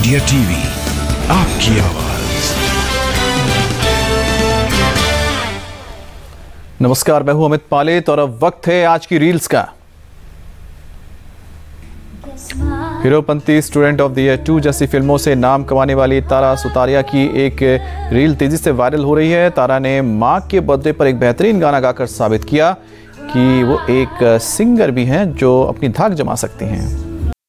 India TV, आपकी आवाज। नमस्कार, मैं हूं अमित पालेत और अब वक्त है आज की रील्स का। Heropanti, student of the year 2 जैसी फिल्मों से नाम कमाने वाली तारा सुतारिया की एक रील तेजी से वायरल हो रही है। तारा ने मां के बर्थडे पर एक बेहतरीन गाना गाकर साबित किया कि वो एक सिंगर भी हैं जो अपनी धाक जमा सकती हैं।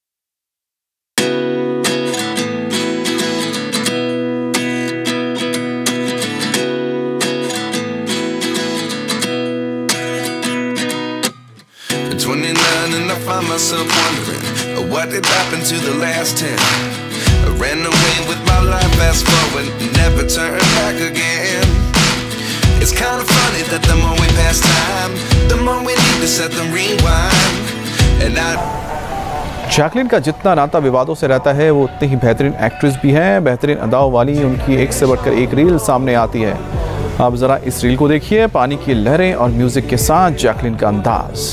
And I find myself wondering what did happen to the last 10. I ran away with my life, fast forward, never turn back again. It's kind of funny that the more we pass time, the more we need to set them rewind. And I Jacqueline का जितना नाता विवादों से रहता है वो उतनी ही बेहतरीन एक्ट्रेस भी हैं। बेहतरीन अदाओं वाली उनकी एक से बढ़कर एक रील सामने आती है। आप जरा इस रील को देखिए। पानी की लहरें और म्यूजिक के साथ जैकलिन का अंदाज।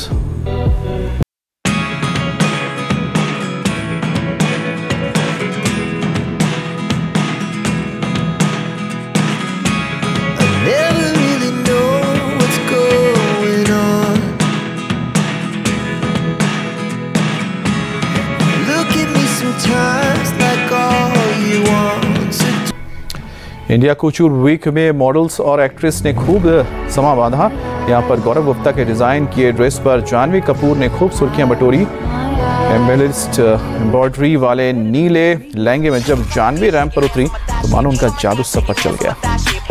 इंडिया कूचूर वीक में मॉडल्स और एक्ट्रेस ने खूब समा बांधा। यहाँ पर गौरव गुप्ता के डिज़ाइन किए ड्रेस पर जानवी कपूर ने खूब सुर्खियां बटोरी। एम्बेलिस्ड एम्ब्रॉयडरी वाले नीले लहंगे में जब जानवी रैंप पर उतरी तो मानो उनका जादू सब पर चल गया।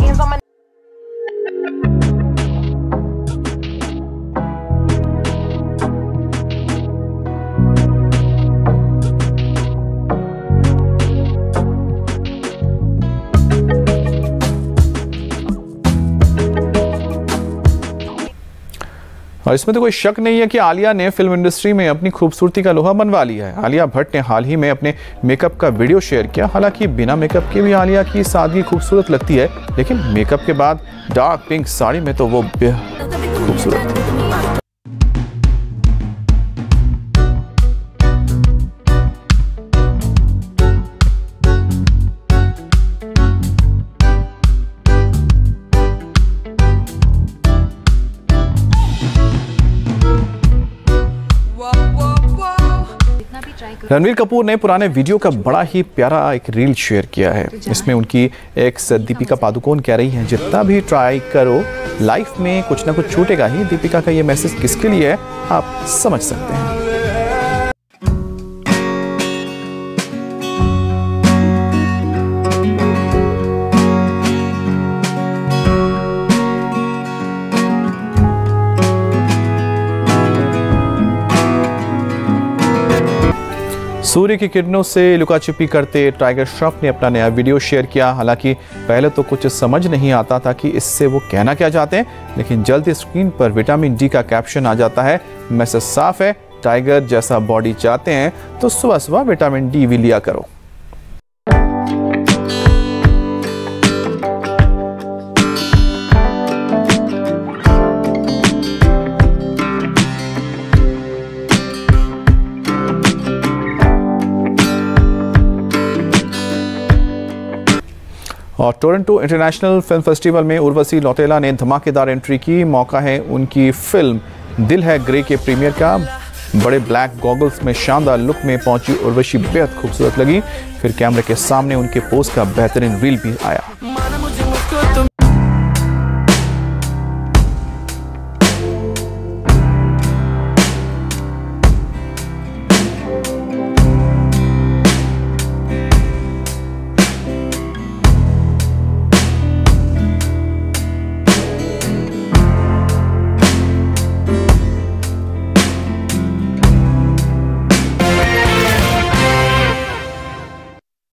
और इसमें तो कोई शक नहीं है कि आलिया ने फिल्म इंडस्ट्री में अपनी खूबसूरती का लोहा मनवा लिया है। आलिया भट्ट ने हाल ही में अपने मेकअप का वीडियो शेयर किया। हालांकि बिना मेकअप के भी आलिया की सादगी खूबसूरत लगती है, लेकिन मेकअप के बाद डार्क पिंक साड़ी में तो वो बेहद खूबसूरत थी। रणवीर कपूर ने पुराने वीडियो का बड़ा ही प्यारा एक रील शेयर किया है। इसमें उनकी एक्स दीपिका पादुकोण कह रही हैं, जितना भी ट्राई करो लाइफ में कुछ ना कुछ छूटेगा ही। दीपिका का ये मैसेज किसके लिए है आप समझ सकते हैं। सूर्य की किरणों से लुकाछिपी करते टाइगर श्रॉफ ने अपना नया वीडियो शेयर किया। हालांकि पहले तो कुछ समझ नहीं आता था कि इससे वो कहना क्या चाहते हैं, लेकिन जल्दी स्क्रीन पर विटामिन डी का कैप्शन आ जाता है। मैसेज साफ है, टाइगर जैसा बॉडी चाहते हैं तो सुबह सुबह विटामिन डी भी लिया करो। और टोरंटो इंटरनेशनल फिल्म फेस्टिवल में उर्वशी लौटेला ने धमाकेदार एंट्री की। मौका है उनकी फिल्म दिल है ग्रे के प्रीमियर का। बड़े ब्लैक गॉगल्स में शानदार लुक में पहुंची उर्वशी बेहद खूबसूरत लगी। फिर कैमरे के सामने उनके पोज का बेहतरीन रील भी आया।